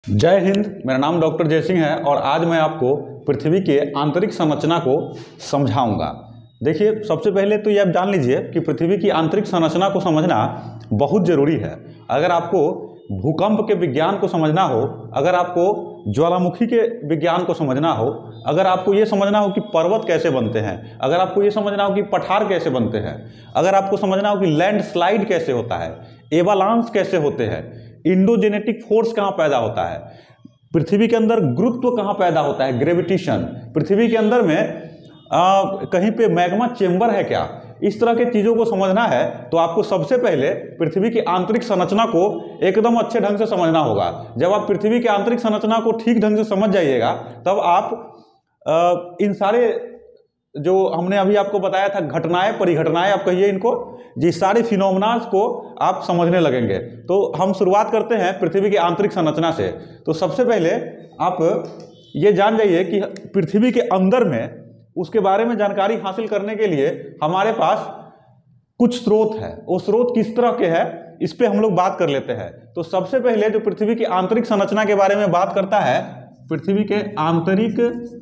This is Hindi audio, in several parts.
जय हिंद। मेरा नाम डॉक्टर जयसिंह है और आज मैं आपको पृथ्वी के आंतरिक संरचना को समझाऊंगा। देखिए, सबसे पहले तो ये आप जान लीजिए कि पृथ्वी की आंतरिक संरचना को समझना बहुत ज़रूरी है। अगर आपको भूकंप के विज्ञान को समझना हो, अगर आपको ज्वालामुखी के विज्ञान को समझना हो, अगर आपको ये समझना हो कि पर्वत कैसे बनते हैं, अगर आपको ये समझना हो कि पठार कैसे बनते हैं, अगर आपको समझना हो कि लैंडस्लाइड कैसे होता है, एवालांस कैसे होते हैं, इंडोजेनेटिक फोर्स कहाँ पैदा होता है, पृथ्वी के अंदर गुरुत्व कहाँ पैदा होता है, ग्रेविटेशन, पृथ्वी के अंदर में कहीं पे मैग्मा चेंबर है क्या, इस तरह के चीज़ों को समझना है तो आपको सबसे पहले पृथ्वी की आंतरिक संरचना को एकदम अच्छे ढंग से समझना होगा। जब आप पृथ्वी की आंतरिक संरचना को ठीक ढंग से समझ जाइएगा तब आप इन सारे जो हमने अभी आपको बताया था घटनाएं, परिघटनाएं आप कहिए इनको, जिस सारे फिनोमेनास को आप समझने लगेंगे। तो हम शुरुआत करते हैं पृथ्वी की आंतरिक संरचना से। तो सबसे पहले आप ये जान जाइए कि पृथ्वी के अंदर में उसके बारे में जानकारी हासिल करने के लिए हमारे पास कुछ स्रोत है। वो स्रोत किस तरह के हैं इस पे हम लोग बात कर लेते हैं। तो सबसे पहले जो पृथ्वी की आंतरिक संरचना के बारे में बात करता है, पृथ्वी के आंतरिक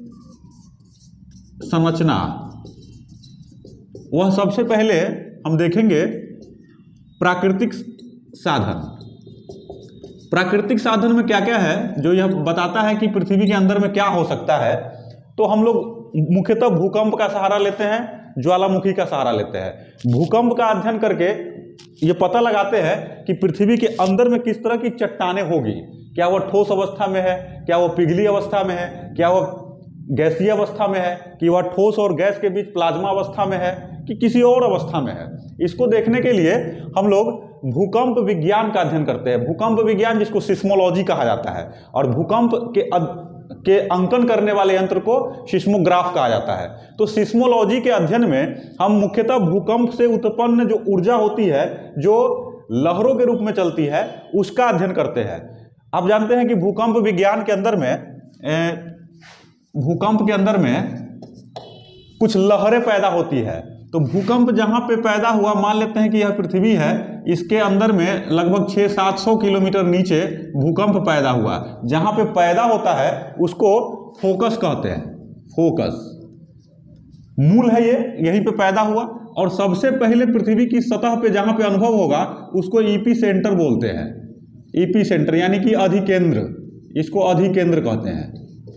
संरचना, वह सबसे पहले हम देखेंगे प्राकृतिक साधन। प्राकृतिक साधन में क्या क्या है जो यह बताता है कि पृथ्वी के अंदर में क्या हो सकता है। तो हम लोग मुख्यतः भूकंप का सहारा लेते हैं, ज्वालामुखी का सहारा लेते हैं। भूकंप का अध्ययन करके ये पता लगाते हैं कि पृथ्वी के अंदर में किस तरह की चट्टानें होगी, क्या वह ठोस अवस्था में है, क्या वह पिघली अवस्था में है, क्या वह गैसीय अवस्था में है, कि वह ठोस और गैस के बीच प्लाज्मा अवस्था में है, कि किसी और अवस्था में है। इसको देखने के लिए हम लोग भूकंप विज्ञान का अध्ययन करते हैं। भूकंप विज्ञान जिसको सिस्मोलॉजी कहा जाता है, और भूकंप के अंकन करने वाले यंत्र को सिस्मोग्राफ कहा जाता है। तो सिस्मोलॉजी के अध्ययन में हम मुख्यतः भूकंप से उत्पन्न जो ऊर्जा होती है, जो लहरों के रूप में चलती है, उसका अध्ययन करते हैं। आप जानते हैं कि भूकंप विज्ञान के अंदर में कुछ लहरें पैदा होती है। तो भूकंप जहां पे पैदा हुआ, मान लेते हैं कि यह पृथ्वी है, इसके अंदर में लगभग 600-700 किलोमीटर नीचे भूकंप पैदा हुआ। जहां पे पैदा होता है उसको फोकस कहते हैं। फोकस मूल है, ये यहीं पे पैदा हुआ। और सबसे पहले पृथ्वी की सतह पे जहां पे अनुभव होगा उसको ईपी सेंटर बोलते हैं। ईपी सेंटर यानी कि अधिकेंद्र, इसको अधिकेंद्र कहते हैं।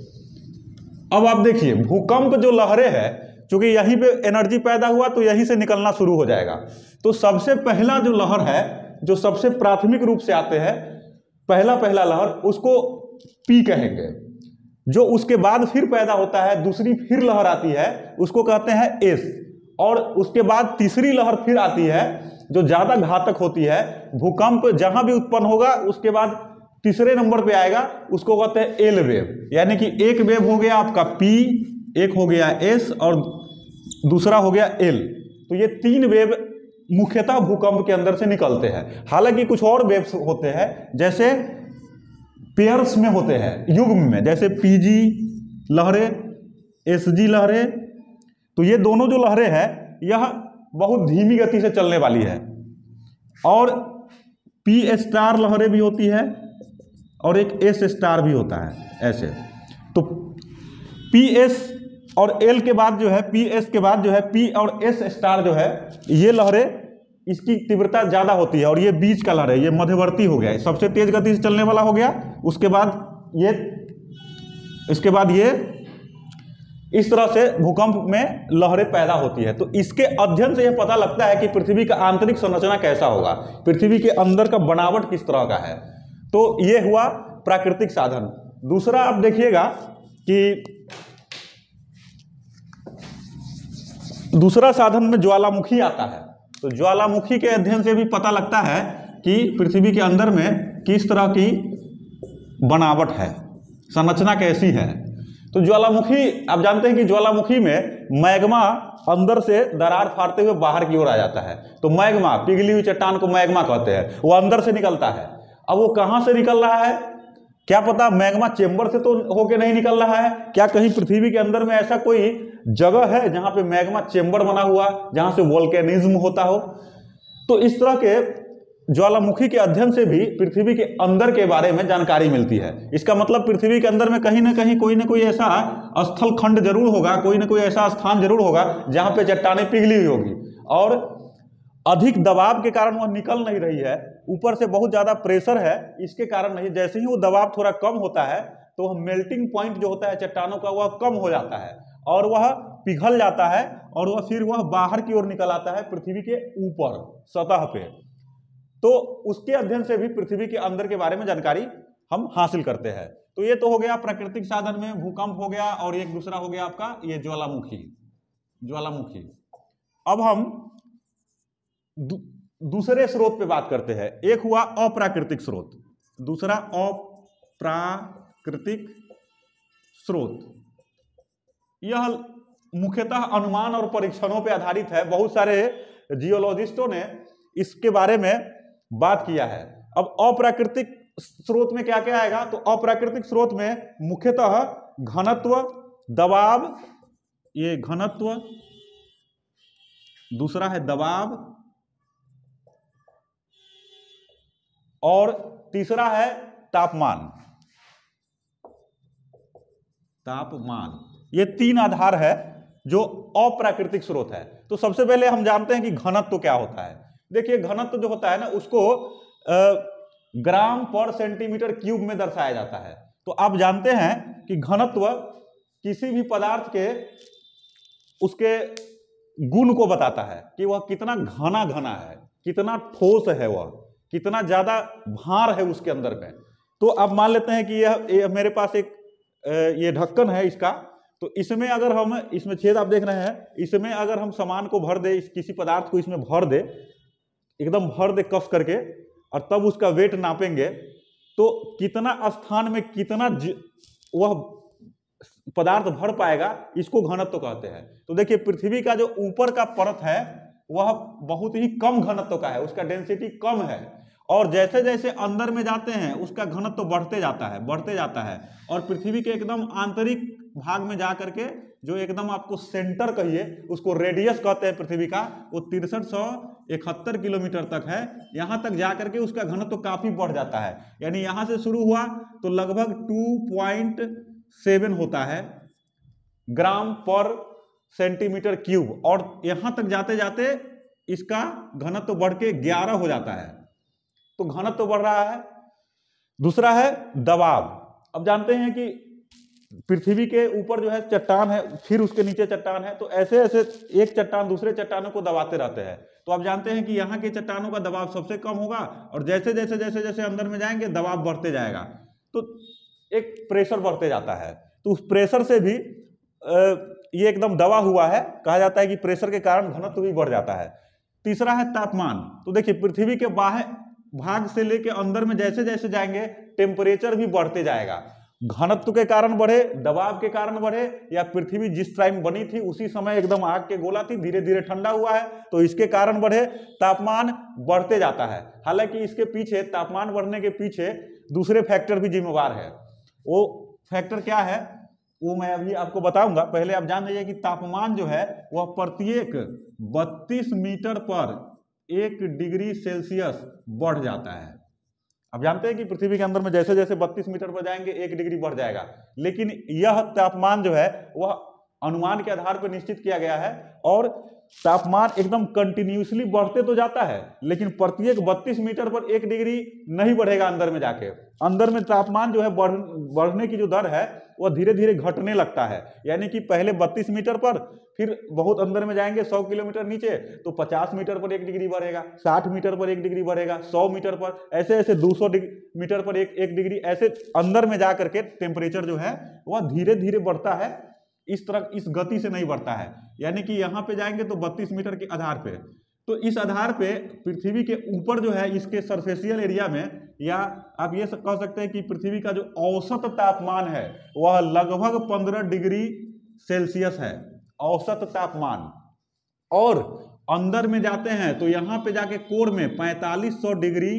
अब आप देखिए, भूकंप जो लहरें हैं, क्योंकि यहीं पे एनर्जी पैदा हुआ तो यहीं से निकलना शुरू हो जाएगा। तो सबसे पहला जो लहर है, जो सबसे प्राथमिक रूप से आते हैं, पहला लहर, उसको पी कहेंगे। जो उसके बाद फिर पैदा होता है, दूसरी फिर लहर आती है, उसको कहते हैं एस। और उसके बाद तीसरी लहर फिर आती है जो ज्यादा घातक होती है। भूकंप जहां भी उत्पन्न होगा उसके बाद तीसरे नंबर पे आएगा, उसको कहते हैं एल वेव। यानी कि एक वेव हो गया आपका पी, एक हो गया एस और दूसरा हो गया एल। तो ये तीन वेव मुख्यतः भूकंप के अंदर से निकलते हैं। हालांकि कुछ और वेव्स होते हैं, जैसे पेयर्स में होते हैं, युग्म में, जैसे पीजी लहरें, एसजी लहरें। तो ये दोनों जो लहरें हैं यह बहुत धीमी गति से चलने वाली है। और पी स्टार लहरें भी होती है और एक एस स्टार भी होता है, ऐसे। तो पी एस और एल के बाद जो है, पी एस के बाद जो है पी और एस स्टार जो है, ये लहरें, इसकी तीव्रता ज़्यादा होती है। और ये बीच का लहर है, ये मध्यवर्ती हो गया, सबसे तेज गति से चलने वाला हो गया। उसके बाद ये, इसके बाद ये, इस तरह से भूकंप में लहरें पैदा होती है। तो इसके अध्ययन से यह पता लगता है कि पृथ्वी का आंतरिक संरचना कैसा होगा, पृथ्वी के अंदर का बनावट किस तरह का है। तो ये हुआ प्राकृतिक साधन। दूसरा आप देखिएगा कि दूसरा साधन में ज्वालामुखी आता है। तो ज्वालामुखी के अध्ययन से भी पता लगता है कि पृथ्वी के अंदर में किस तरह की बनावट है, संरचना कैसी है। तो ज्वालामुखी, आप जानते हैं कि ज्वालामुखी में मैग्मा अंदर से दरार फाड़ते हुए बाहर की ओर आ जाता है। तो मैग्मा, पिघली हुई चट्टान को मैग्मा कहते हैं, वो अंदर से निकलता है। अब वो कहाँ से निकल रहा है, क्या पता मैग्मा चेंबर से तो होके नहीं निकल रहा है। क्या कहीं पृथ्वी के अंदर में ऐसा कोई जगह है जहां पे मैग्मा चेंबर बना हुआ, जहां से वोल्केनिज्म होता हो। तो इस तरह के ज्वालामुखी के अध्ययन से भी पृथ्वी के अंदर के बारे में जानकारी मिलती है। इसका मतलब पृथ्वी के अंदर में कहीं ना कहीं कोई ना कोई ऐसा स्थल खंड जरूर होगा, कोई ना कोई ऐसा स्थान जरूर होगा जहां पे चट्टानें पिघली हुई होगी और अधिक दबाव के कारण वह निकल नहीं रही है, ऊपर से बहुत ज्यादा प्रेशर है, इसके कारण नहीं। जैसे ही वो दबाव थोड़ा कम होता है तो वह मेल्टिंग पॉइंट जो होता है चट्टानों का वह कम हो जाता है और वह पिघल जाता है और वह फिर वह बाहर की ओर निकल आता है पृथ्वी के ऊपर सतह पे। तो उसके अध्ययन से भी पृथ्वी के अंदर के बारे में जानकारी हम हासिल करते हैं। तो ये तो हो गया प्राकृतिक साधन में, भूकंप हो गया और एक दूसरा हो गया आपका ये ज्वालामुखी। अब हम दूसरे स्रोत पे बात करते हैं। एक हुआ अप्राकृतिक स्रोत, दूसरा अप्राकृतिक स्रोत। यह मुख्यतः अनुमान और परीक्षणों पे आधारित है। बहुत सारे जियोलॉजिस्टों ने इसके बारे में बात किया है। अब अप्राकृतिक स्रोत में क्या क्या आएगा, तो अप्राकृतिक स्रोत में मुख्यतः घनत्व, दबाव, ये घनत्व, दूसरा है दबाव और तीसरा है तापमान। ये तीन आधार है जो अप्राकृतिक स्रोत है। तो सबसे पहले हम जानते हैं कि घनत्व क्या होता है। देखिए घनत्व जो होता है ना उसको ग्राम पर सेंटीमीटर क्यूब में दर्शाया जाता है। तो आप जानते हैं कि घनत्व किसी भी पदार्थ के उसके गुण को बताता है कि वह कितना घना है, कितना ठोस है, वह कितना ज्यादा भार है उसके अंदर में। तो आप मान लेते हैं कि यह मेरे पास एक ये ढक्कन है इसका, तो इसमें अगर हम, इसमें छेद आप देख रहे हैं, इसमें अगर हम सामान को भर दे, किसी पदार्थ को इसमें भर दे, एकदम भर दे कस करके, और तब उसका वेट नापेंगे तो कितना स्थान में कितना वह पदार्थ भर पाएगा, इसको घनत्व कहते हैं। तो देखिए पृथ्वी का जो ऊपर का परत है वह बहुत ही कम घनत्व का है, उसका डेंसिटी कम है, और जैसे जैसे अंदर में जाते हैं उसका घनत्व बढ़ते जाता है और पृथ्वी के एकदम आंतरिक भाग में जा करके जो एकदम आपको सेंटर कहिए, उसको रेडियस कहते हैं पृथ्वी का, वो 6371 किलोमीटर तक है। यहां तक जा करके उसका घनत्व काफी बढ़ जाता है। यानी यहां से शुरू हुआ तो लगभग 2.7 होता है ग्राम पर सेंटीमीटर क्यूब, और यहां तक जाते जाते इसका घनत्व बढ़ के 11 हो जाता है। तो घनत्व बढ़ रहा है। दूसरा है दबाव। अब जानते हैं कि पृथ्वी के ऊपर जो है चट्टान है, फिर उसके नीचे चट्टान है, तो ऐसे ऐसे एक चट्टान दूसरे चट्टानों को दबाते रहते हैं। तो आप जानते हैं कि यहाँ के चट्टानों का दबाव सबसे कम होगा और जैसे जैसे जैसे जैसे अंदर में जाएंगे दबाव बढ़ते जाएगा, तो एक प्रेशर बढ़ते जाता है। तो उस प्रेशर से भी ये एकदम दबा हुआ है, कहा जाता है कि प्रेशर के कारण घनत्व भी बढ़ जाता है। तीसरा है तापमान। तो देखिए पृथ्वी के बाहर भाग से लेके अंदर में जैसे जैसे जाएंगे टेम्परेचर भी बढ़ते जाएगा। घनत्व के कारण बढ़े, दबाव के कारण बढ़े, या पृथ्वी जिस टाइम बनी थी उसी समय एकदम आग के गोला थी, धीरे धीरे ठंडा हुआ है तो इसके कारण बढ़े, तापमान बढ़ते जाता है। हालांकि इसके पीछे, तापमान बढ़ने के पीछे दूसरे फैक्टर भी जिम्मेवार है। वो फैक्टर क्या है वो मैं अभी आपको बताऊंगा। पहले आप जान लीजिए कि तापमान जो है वह प्रत्येक 32 मीटर पर 1 डिग्री सेल्सियस बढ़ जाता है। आप जानते हैं कि पृथ्वी के अंदर में जैसे जैसे 32 मीटर पर जाएंगे 1 डिग्री बढ़ जाएगा, लेकिन यह तापमान जो है वह अनुमान के आधार पर निश्चित किया गया है, और तापमान एकदम कंटिन्यूसली बढ़ते तो जाता है लेकिन प्रत्येक 32 मीटर पर 1 डिग्री नहीं बढ़ेगा। अंदर में जाके अंदर में तापमान जो है बढ़ने की जो दर है वह धीरे धीरे घटने लगता है। यानी कि पहले 32 मीटर पर, फिर बहुत अंदर में जाएंगे 100 किलोमीटर नीचे तो 50 मीटर पर 1 डिग्री बढ़ेगा, 60 मीटर पर 1 डिग्री बढ़ेगा, 100 मीटर पर, ऐसे ऐसे 200 मीटर पर 1 डिग्री, ऐसे अंदर में जा करके टेम्परेचर जो है वह धीरे धीरे बढ़ता है। इस तरह इस गति से नहीं बढ़ता है। यानी कि यहाँ पे जाएंगे तो 32 मीटर के आधार पे, तो इस आधार पे पृथ्वी के ऊपर जो है इसके सरफेसियल एरिया में, या आप ये कह सकते हैं कि पृथ्वी का जो औसत तापमान है वह लगभग 15 डिग्री सेल्सियस है, औसत तापमान। और अंदर में जाते हैं तो यहाँ पे जाके कोर में 4500 डिग्री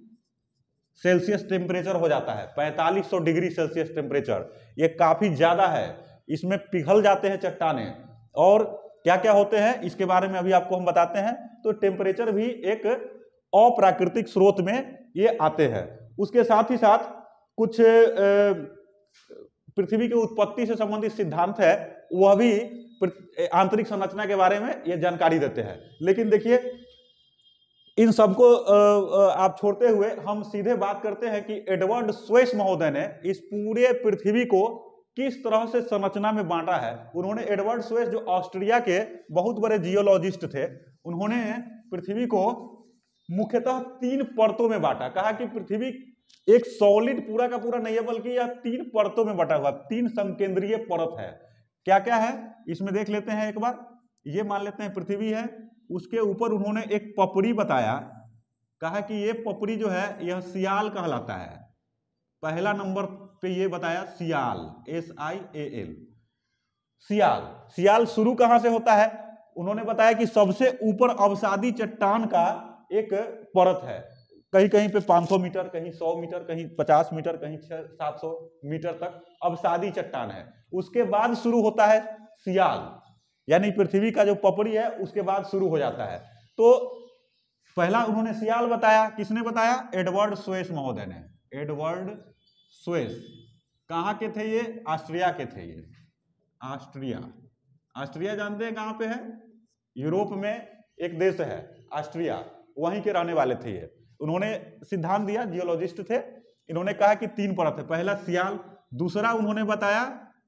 सेल्सियस टेम्परेचर हो जाता है। 4500 डिग्री सेल्सियस टेम्परेचर, ये काफी ज्यादा है। इसमें पिघल जाते हैं चट्टानें, और क्या क्या होते हैं इसके बारे में अभी आपको हम बताते हैं। तो टेम्परेचर भी एक अप्राकृतिक स्रोत में ये आते हैं। उसके साथ ही साथ कुछ पृथ्वी की उत्पत्ति से संबंधित सिद्धांत है, वह भी आंतरिक संरचना के बारे में ये जानकारी देते हैं। लेकिन देखिए, इन सबको आप छोड़ते हुए हम सीधे बात करते हैं कि एडवर्ड स्वेस महोदय ने इस पूरे पृथ्वी को किस तरह से संरचना में बांटा है। उन्होंने, एडवर्ड स्वेस जो ऑस्ट्रिया के बहुत बड़े जियोलॉजिस्ट थे, उन्होंने पृथ्वी को मुख्यतः 3 परतों में बांटा। कहा कि पृथ्वी एक सॉलिड पूरा का पूरा नहीं है, बल्कि यह 3 परतों में बटा हुआ, 3 संकेंद्रीय परत है। क्या क्या है इसमें देख लेते हैं एक बार। ये मान लेते हैं पृथ्वी है, उसके ऊपर उन्होंने एक पपड़ी बताया। कहा कि ये पपड़ी जो है यह सियाल कहलाता है। पहला नंबर पे ये बताया सियाल, SIAL, सियाल। सियाल शुरू कहां से होता है? उन्होंने बताया कि सबसे ऊपर अवसादी चट्टान का एक परत है, कहीं कहीं पे 500 मीटर, कहीं 100 मीटर, कहीं 50 मीटर, कहीं 700 मीटर तक अवसादी चट्टान है। उसके बाद शुरू होता है सियाल, यानी पृथ्वी का जो पपड़ी है उसके बाद शुरू हो जाता है। तो पहला उन्होंने सियाल बताया। किसने बताया? एडवर्ड स्वेस महोदय ने। एडवर्ड स्वेस कहाँ के थे ये? ऑस्ट्रिया के थे ये। ऑस्ट्रिया, ऑस्ट्रिया जानते हैं कहाँ पे है? यूरोप में एक देश है ऑस्ट्रिया, वहीं के रहने वाले थे ये। उन्होंने सिद्धांत दिया, जियोलॉजिस्ट थे। इन्होंने कहा कि 3 परत है। पहला सियाल, दूसरा उन्होंने बताया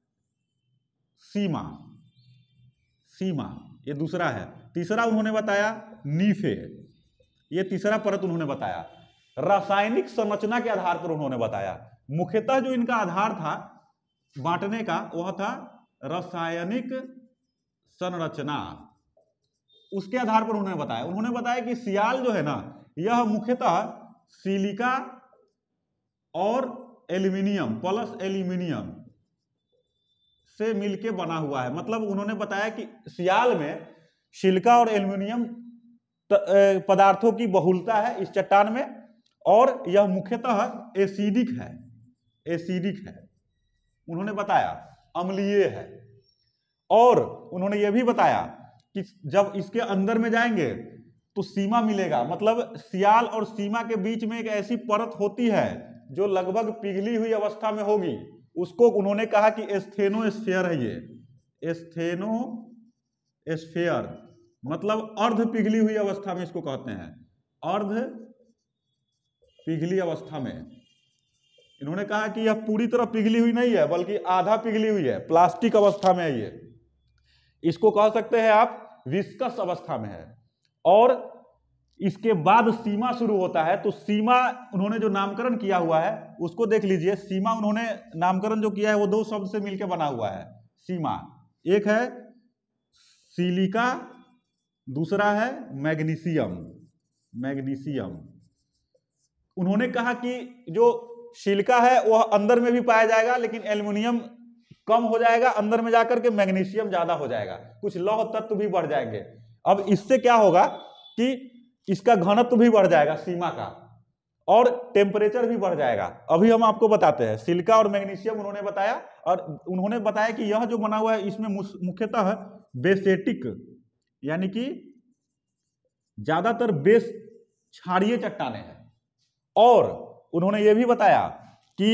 सीमा, सीमा ये दूसरा है। तीसरा उन्होंने बताया नीफे, ये तीसरा परत उन्होंने बताया। रासायनिक संरचना के आधार पर उन्होंने बताया। मुख्यतः जो इनका आधार था बांटने का, वह था रासायनिक संरचना। उसके आधार पर उन्होंने बताया। उन्होंने बताया कि सियाल जो है ना, यह मुख्यतः सिलिका और एल्यूमिनियम प्लस एल्यूमिनियम से मिलके बना हुआ है। मतलब उन्होंने बताया कि सियाल में सिलिका और एल्यूमिनियम पदार्थों की बहुलता है इस चट्टान में, और यह मुख्यतः एसिडिक है, एसिडिक है उन्होंने बताया, अम्लीय है। और उन्होंने यह भी बताया कि जब इसके अंदर में जाएंगे तो सीमा मिलेगा। मतलब सियाल और सीमा के बीच में एक ऐसी परत होती है जो लगभग पिघली हुई अवस्था में होगी। उसको उन्होंने कहा कि एस्थेनोस्फेयर है ये, एस्थेनोस्फेयर मतलब अर्ध पिघली हुई अवस्था में इसको कहते हैं, अर्ध पिघली अवस्था में। इन्होंने कहा कि यह पूरी तरह पिघली हुई नहीं है, बल्कि आधा पिघली हुई है, प्लास्टिक अवस्था में है ये। इसको कह सकते हैं आप विस्कस अवस्था में है। और इसके बाद सीमा शुरू होता है। तो सीमा उन्होंने जो नामकरण किया हुआ है उसको देख लीजिए। सीमा उन्होंने नामकरण जो किया है वो 2 शब्द से मिलकर बना हुआ है सीमा। एक है सिलिका, दूसरा है मैग्नीशियम, मैग्नीशियम। उन्होंने कहा कि जो सिलिका है वह अंदर में भी पाया जाएगा, लेकिन एल्युमिनियम कम हो जाएगा, अंदर में जाकर के मैग्नीशियम ज्यादा हो जाएगा, कुछ लौह तत्व भी बढ़ जाएंगे। अब इससे क्या होगा कि इसका घनत्व भी बढ़ जाएगा सीमा का, और टेम्परेचर भी बढ़ जाएगा। अभी हम आपको बताते हैं। सिलिका और मैग्नीशियम उन्होंने बताया, और उन्होंने बताया कि यह जो बना हुआ है इसमें मुख्यतः बेसेटिक यानी कि ज्यादातर बेस क्षारीय चट्टानें हैं। और उन्होंने यह भी बताया कि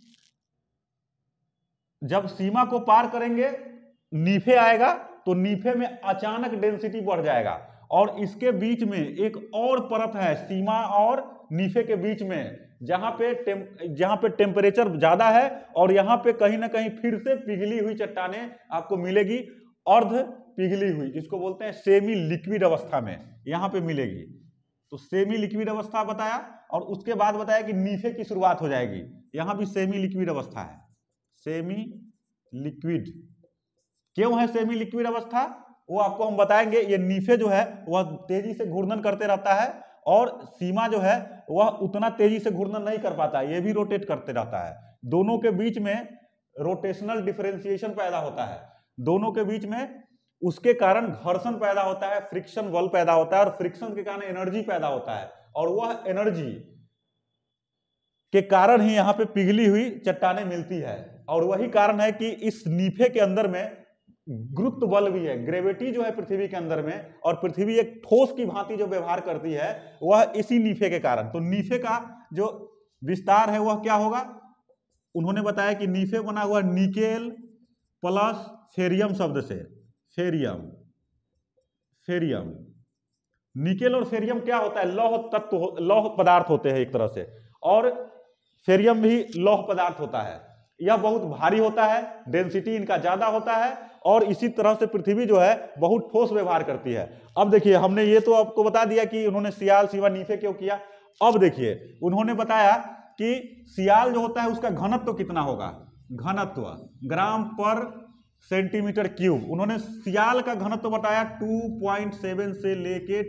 जब सीमा को पार करेंगे नीफे आएगा तो नीफे में अचानक डेंसिटी बढ़ जाएगा, और इसके बीच में एक और परत है सीमा और नीफे के बीच में, जहां पे टेम्परेचर ज्यादा है, और यहां पे कहीं ना कहीं फिर से पिघली हुई चट्टानें आपको मिलेगी, अर्ध पिघली हुई, जिसको बोलते हैं सेमी लिक्विड अवस्था में यहां पे मिलेगी। तो सेमी लिक्विड अवस्था बताया, और उसके बाद बताया कि नीफे की शुरुआत हो जाएगी। यहां भी सेमी लिक्विड अवस्था है, सेमी लिक्विड। क्यों है सेमी लिक्विड अवस्था वो आपको हम बताएंगे। ये नीफे जो है वह तेजी से घूर्णन करते रहता है, और सीमा जो है वह उतना तेजी से घूर्णन नहीं कर पाता, ये भी रोटेट करते रहता है। दोनों के बीच में रोटेशनल डिफरेंशिएशन पैदा होता है, दोनों के बीच में, उसके कारण घर्षण पैदा होता है, फ्रिक्शन बल पैदा होता है, और फ्रिक्शन के कारण एनर्जी पैदा होता है, और वह एनर्जी के कारण ही यहाँ पे पिघली हुई चट्टानें मिलती है। और वही कारण है कि इस नीफे के अंदर में गुरुत्व बल भी है, ग्रेविटी जो है पृथ्वी के अंदर में, और पृथ्वी एक ठोस की भांति जो व्यवहार करती है वह इसी नीफे के कारण। तो नीफे का जो विस्तार है वह क्या होगा, उन्होंने बताया कि नीफे बना हुआ निकेल प्लस फेरियम शब्द से, फेरियम, फेरियम, निकेल और फेरियम क्या होता है, लौह तत्व, लौह पदार्थ होते हैं एक तरह से, और फेरियम भी लौह पदार्थ होता है। यह बहुत भारी होता है, डेंसिटी इनका ज्यादा होता है, और इसी तरह से पृथ्वी जो है बहुत ठोस व्यवहार करती है। अब देखिए, हमने ये तो आपको बता दिया कि उन्होंने सियाल, सीवा, नीफे क्यों किया। अब देखिए, उन्होंने बताया कि सियाल जो होता है उसका घनत्व कितना होगा, घनत्व ग्राम पर सेंटीमीटर क्यूब। उन्होंने सियाल का घनत्व बताया 2.7 से लेके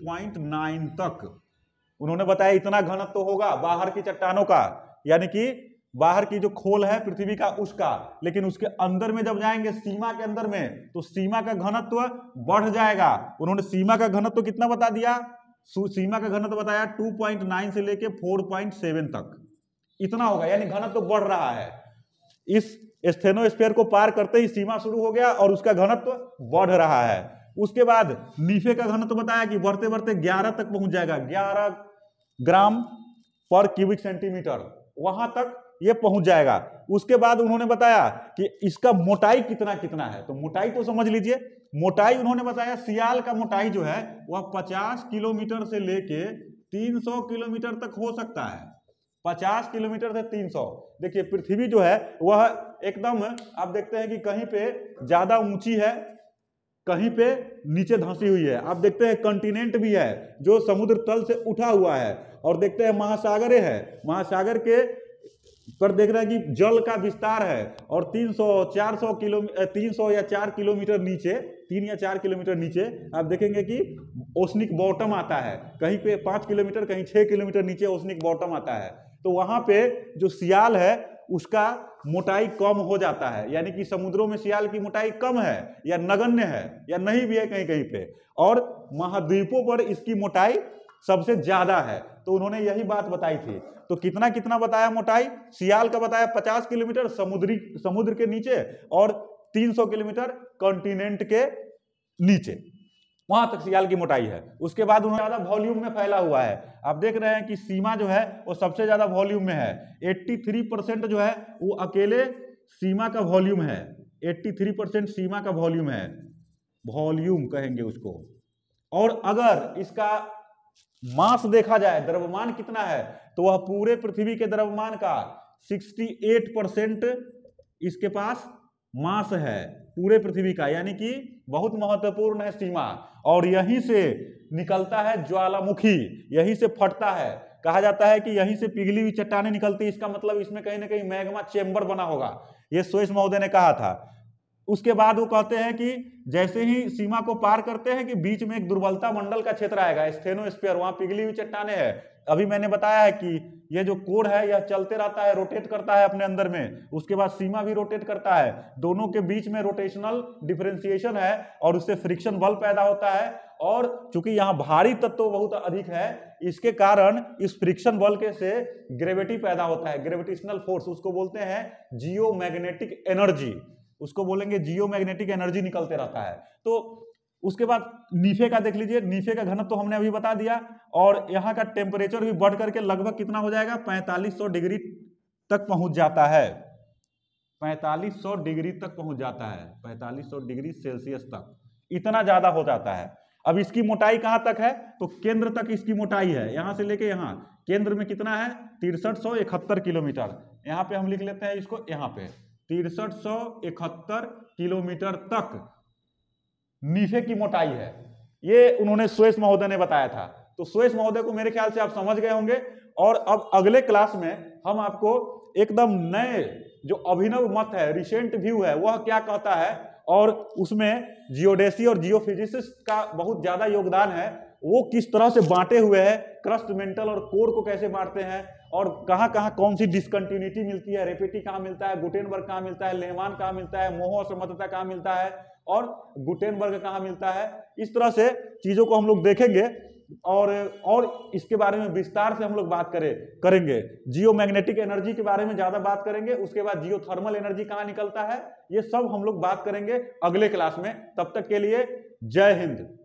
2.9 तक। उन्होंने बताया इतना घनत्व होगा बाहर की चट्टानों का, यानी कि बाहर की जो खोल है पृथ्वी का उसका, लेकिन उसके अंदर में जब जाएंगे सीमा के अंदर में तो सीमा का घनत्व बढ़ जाएगा। उन्होंने सीमा का घनत्व कितना बता दिया, सीमा का घनत्व बताया 2.9 से लेके 4.7 तक, इतना होगा, यानी घनत्व बढ़ रहा है। इस स्टेनोस्फीयर को पार करते ही सीमा शुरू हो गया और उसका घनत्व बढ़ रहा है। उसके बाद नीफे का घनत्व बताया कि बढ़ते बढ़ते 11 तक पहुंच जाएगा, 11 ग्राम पर क्यूबिक सेंटीमीटर, वहां तक ये पहुंच जाएगा। उसके बाद उन्होंने बताया कि इसका मोटाई कितना कितना है, तो मोटाई तो समझ लीजिए। मोटाई उन्होंने बताया सियाल का मोटाई जो है वह 50 किलोमीटर से लेके 300 किलोमीटर तक हो सकता है, 50 किलोमीटर से 300। देखिए, पृथ्वी जो है वह एकदम, आप देखते हैं कि कहीं पे ज्यादा ऊंची है, कहीं पे नीचे धंसी हुई है। आप देखते हैं कंटिनेंट भी है जो समुद्र तल से उठा हुआ है, और देखते हैं महासागरे है, महासागर के पर देख रहे हैं कि जल का विस्तार है, और 300-400 किलोमीटर, 300 या 4 किलोमीटर नीचे, 3 या 4 किलोमीटर नीचे आप देखेंगे कि ओशनिक बॉटम आता है, कहीं पे 5 किलोमीटर, कहीं 6 किलोमीटर नीचे ओशनिक बॉटम आता है। तो वहां पे जो सियाल है उसका मोटाई कम हो जाता है, यानी कि समुद्रों में सियाल की मोटाई कम है या नगण्य है या नहीं भी है कहीं कहीं पे, और महाद्वीपों पर इसकी मोटाई सबसे ज्यादा है। तो उन्होंने यही बात बताई थी। तो कितना कितना बताया मोटाई, सियाल का बताया 50 किलोमीटर समुद्र के नीचे, और 300 किलोमीटर कॉन्टिनेंट के नीचे, वहां तक सियाल की मोटाई है। उसके बाद उन्होंने ज्यादा वॉल्यूम में फैला हुआ है। आप देख रहे हैं कि सीमा जो है वो सबसे ज्यादा वॉल्यूम में है, 83% जो है वो अकेले सीमा का वॉल्यूम है, 83% सीमा का वॉल्यूम है, वॉल्यूम कहेंगे उसको। और अगर इसका मास देखा जाए, द्रव्यमान कितना है, तो वह पूरे पृथ्वी के द्रव्यमान का 68% इसके पास मास है पूरे पृथ्वी का, यानी कि बहुत महत्वपूर्ण है सीमा। और यहीं से निकलता है ज्वालामुखी, यहीं से फटता है। कहा जाता है कि यहीं से पिघली हुई चट्टानें निकलती है, इसका मतलब इसमें कहीं ना कहीं मैग्मा चेंबर बना होगा, ये स्वेस महोदय ने कहा था। उसके बाद वो कहते हैं कि जैसे ही सीमा को पार करते हैं कि बीच में एक दुर्बलता मंडल का क्षेत्र आएगा, स्टेनोस्फीयर, वहां पिघली हुई चट्टानें है। अभी मैंने बताया है कि ये जो कोर है यह चलते रहता है, रोटेट करता है अपने अंदर में, उसके बाद सीमा भी रोटेट करता है, दोनों के बीच में रोटेशनल डिफरेंशिएशन है और उससे फ्रिक्शन बल पैदा होता है। और चूंकि यहाँ भारी तत्व बहुत अधिक है, इसके कारण इस फ्रिक्शन बल के से ग्रेविटी पैदा होता है, ग्रेविटेशनल फोर्स, उसको बोलते हैं जियोमैग्नेटिक एनर्जी, उसको बोलेंगे जियोमैग्नेटिक एनर्जी निकलते रहता है। तो उसके बाद नीफे का देख लीजिए, नीफे का घनत्व तो हमने अभी बता दिया, और यहाँ का टेम्परेचर भी बढ़ करके लगभग कितना हो जाएगा, 4500 डिग्री तक पहुंच जाता है, 4500 डिग्री तक पहुंच जाता है, 4500 डिग्री सेल्सियस तक, इतना ज्यादा हो जाता है। अब इसकी मोटाई कहां तक है, तो केंद्र तक इसकी मोटाई है, यहां से लेके यहां केंद्र में कितना है, 6371 किलोमीटर। यहां पे हम लिख लेते हैं इसको, यहां पे 6371 किलोमीटर तक नीफे की मोटाई है। ये उन्होंने स्वेस महोदय ने बताया था। तो स्वेस महोदय को मेरे ख्याल से आप समझ गए होंगे। और अब अगले क्लास में हम आपको एकदम नए जो अभिनव मत है, रिसेंट व्यू है, वह क्या कहता है, और उसमें जियोडेसी और जियोफिजिसिस्ट का बहुत ज्यादा योगदान है, वो किस तरह से बांटे हुए हैं, क्रस्ट, मेंटल और कोर को कैसे बांटते हैं, और कहां कहां कौन सी डिसकंटिन्यूटी मिलती है, रेपेटी कहां मिलता है, गुटेनबर्ग कहां मिलता है, लेहमान कहां मिलता है, मोह असमर्थता कहां मिलता है, और गुटेनबर्ग कहां मिलता है। इस तरह से चीजों को हम लोग देखेंगे। और इसके बारे में विस्तार से हम लोग बात करेंगे। जियोमैग्नेटिक एनर्जी के बारे में ज्यादा बात करेंगे, उसके बाद जियोथर्मल एनर्जी कहाँ निकलता है, ये सब हम लोग बात करेंगे अगले क्लास में। तब तक के लिए जय हिंद।